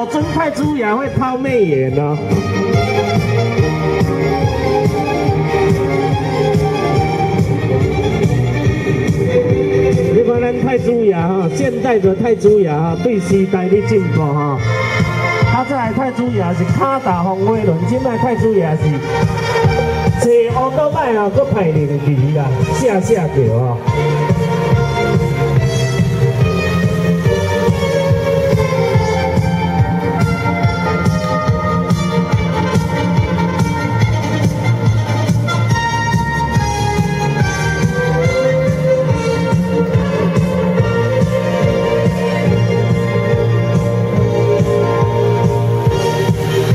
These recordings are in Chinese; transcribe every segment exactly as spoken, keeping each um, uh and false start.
果尊太祖爷会抛媚眼哦。你看咱太祖爷哈，现代的太祖爷哈，对时代的进步哈。他这台太祖爷是卡达风威轮，现在太祖爷是坐乌多摆啊，搁派两旗啦，下下桥啊。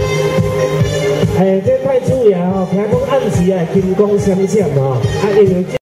哎，这太子爷吼，听讲暗时啊金光闪闪吼，啊因为。